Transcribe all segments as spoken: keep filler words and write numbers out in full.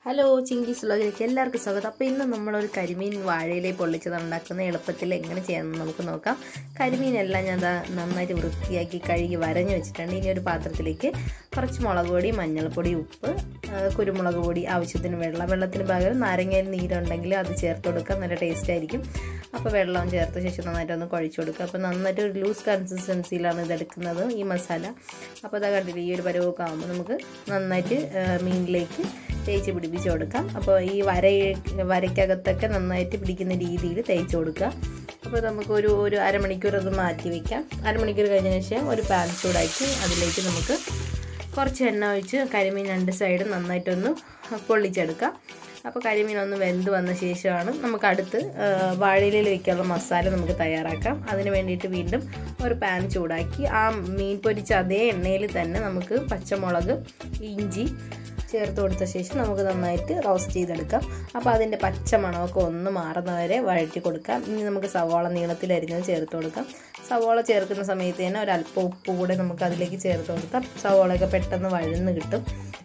Hello ചിങ്കീസ് വ്ലോഗിലേക്ക് എല്ലാവർക്കും സ്വാഗതം. അപ്പോൾ ഇന്ന് നമ്മളൊരു കരിമീൻ വാഴയിലെ പൊള്ളിച്ചത് ഉണ്ടാക്കുന്ന എളുപ്പത്തിൽ എങ്ങനെ ചെയ്യാമെന്ന് നമുക്ക് നോക്കാം. കരിമീനെല്ലാം ഞാൻ നന്നായിട്ട് വൃത്തിയാക്കി കഴുകി വരഞ്ഞ് വെച്ചിട്ടുണ്ട്. ഇനി ഒരു പാത്രത്തിലേക്ക് കുറച്ച് മുളക് പൊടി, മഞ്ഞൾപ്പൊടി, ഉപ്പ്, കുരുമുളക് പൊടി, ആവശ്യത്തിന് വെള്ളം, വെള്ളത്തിന് പകരം നാരങ്ങയിൽ നീരുണ്ടെങ്കിൽ അത് ചേർത്ത് കൊടുക്കാം, നല്ല ടേസ്റ്റ് ആയിരിക്കും. അപ്പോൾ വെള്ളം ചേർത്ത ശേഷം നന്നായിട്ടൊന്ന് കുഴച്ച് കൊടുക്കുക. അപ്പോൾ നന്നായിട്ട് ഒരു ലൂസ് കൺസിസ്റ്റൻസിയിലാണ് ഇതെടുക്കുന്നത് ഈ മസാല. അപ്പോൾ അതാ കണ്ടില്ല, ഈ ഒരു പരുവമൊക്കെ ആകുമ്പോൾ നമുക്ക് നന്നായിട്ട് മീനിലേക്ക് തേച്ച് പിടിപ്പിച്ച് കൊടുക്കാം. അപ്പോൾ ഈ വര വരയ്ക്കകത്തൊക്കെ നന്നായിട്ട് പിടിക്കുന്ന രീതിയിൽ തേച്ച് കൊടുക്കുക. അപ്പോൾ നമുക്കൊരു ഒരു അരമണിക്കൂർ അത് മാറ്റി വയ്ക്കാം. അരമണിക്കൂർ കഴിഞ്ഞ ശേഷം ഒരു പാൻ ചൂടാക്കി അതിലേക്ക് നമുക്ക് കുറച്ച് എണ്ണ ഒഴിച്ച് കരിമീൻ രണ്ട് സൈഡും നന്നായിട്ടൊന്ന് പൊള്ളിച്ചെടുക്കാം. അപ്പോൾ കരിമീൻ ഒന്ന് വെന്ത് വന്ന ശേഷമാണ് നമുക്ക് അടുത്ത് വാഴയിലയിൽ വയ്ക്കാനുള്ള മസാല നമുക്ക് തയ്യാറാക്കാം. അതിന് വേണ്ടിയിട്ട് വീണ്ടും ഒരു പാൻ ചൂടാക്കി ആ മീൻ പൊരിച്ച അതേ എണ്ണയിൽ തന്നെ നമുക്ക് പച്ചമുളക്, ഇഞ്ചി ചേർത്ത് കൊടുത്ത ശേഷം നമുക്ക് നന്നായിട്ട് റോസ്റ്റ് ചെയ്തെടുക്കാം. അപ്പോൾ അതിൻ്റെ പച്ച മണമൊക്കെ ഒന്ന് മാറുന്നവരെ വഴറ്റി കൊടുക്കാം. ഇനി നമുക്ക് സവാള നീളത്തിൽ അരിഞ്ഞത് ചേർത്ത് കൊടുക്കാം. സവാള ചേർക്കുന്ന സമയത്ത് തന്നെ ഒരല്പം ഉപ്പ് കൂടെ നമുക്ക് അതിലേക്ക് ചേർത്ത് കൊടുക്കാം. സവാളയൊക്കെ പെട്ടെന്ന് വഴന്ന് കിട്ടും.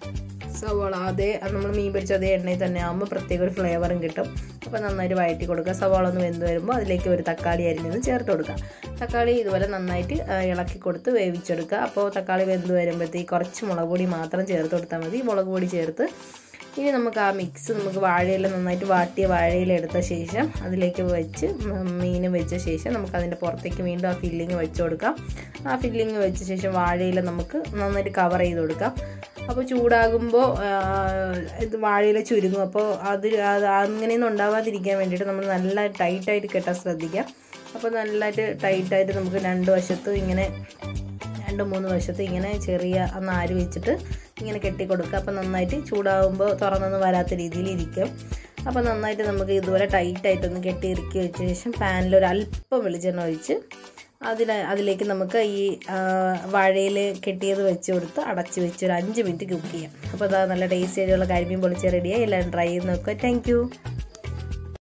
സവാള അതേ നമ്മൾ മീൻ പൊരിച്ച അതേ എണ്ണയിൽ തന്നെ ആകുമ്പോൾ പ്രത്യേക ഒരു ഫ്ലേവറും കിട്ടും. അപ്പോൾ നന്നായിട്ട് വഴറ്റി കൊടുക്കുക. സവാള ഒന്ന് വെന്ത് വരുമ്പോൾ അതിലേക്ക് ഒരു തക്കാളി അരിഞ്ഞത് ചേർത്ത് കൊടുക്കുക. തക്കാളി ഇതുപോലെ നന്നായിട്ട് ഇളക്കി കൊടുത്ത് വേവിച്ചെടുക്കുക. അപ്പോൾ തക്കാളി വെന്ത് വരുമ്പോഴത്തേക്ക് കുറച്ച് മുളക് പൊടി മാത്രം ചേർത്ത് കൊടുത്താൽ മതി. മുളക് പൊടി ചേർത്ത് ഇനി നമുക്ക് ആ മിക്സ് നമുക്ക് വാഴയില നന്നായിട്ട് വാട്ടിയ വാഴയില എടുത്ത ശേഷം അതിലേക്ക് വെച്ച് മീൻ വെച്ച ശേഷം നമുക്ക് അതിൻ്റെ പുറത്തേക്ക് വീണ്ടും ആ ഫില്ലിങ് വെച്ച് കൊടുക്കാം. ആ ഫില്ലിങ് വെച്ച ശേഷം വാഴയില നമുക്ക് നന്നായിട്ട് കവർ ചെയ്ത് കൊടുക്കാം. അപ്പോൾ ചൂടാകുമ്പോൾ ഇത് വാഴയില ചുരുങ്ങും. അപ്പോൾ അത് അങ്ങനെയൊന്നും ഉണ്ടാവാതിരിക്കാൻ വേണ്ടിയിട്ട് നമ്മൾ നല്ല ടൈറ്റായിട്ട് കെട്ടാൻ ശ്രദ്ധിക്കാം. അപ്പോൾ നല്ലതായിട്ട് ടൈറ്റായിട്ട് നമുക്ക് രണ്ട് വശത്തും ഇങ്ങനെ രണ്ട് മൂന്ന് വശത്ത് ഇങ്ങനെ ചെറിയ നാര് വെച്ചിട്ട് ഇങ്ങനെ കെട്ടി കൊടുക്കുക. അപ്പോൾ നന്നായിട്ട് ചൂടാകുമ്പോൾ തുറന്നൊന്നും വരാത്ത രീതിയിൽ ഇരിക്കും. അപ്പോൾ നന്നായിട്ട് നമുക്ക് ഇതുപോലെ ടൈറ്റായിട്ടൊന്ന് കെട്ടി ഇറുക്കി വെച്ച ശേഷം പാനിൽ ഒരു അല്പം വെളിച്ചെണ്ണ ഒഴിച്ച് അതിൽ അതിലേക്ക് നമുക്ക് ഈ വാഴയിൽ കെട്ടിയത് വെച്ച് കൊടുത്ത് അടച്ച് വെച്ച് ഒരു അഞ്ച് മിനിറ്റ് കുക്ക് ചെയ്യാം. അപ്പോൾ അതാ നല്ല ടേസ്റ്റി ആയിട്ടുള്ള കരിമീൻ പൊള്ളിച്ച റെഡിയായി. എല്ലാവരും ട്രൈ ചെയ്ത് നോക്കുക. താങ്ക്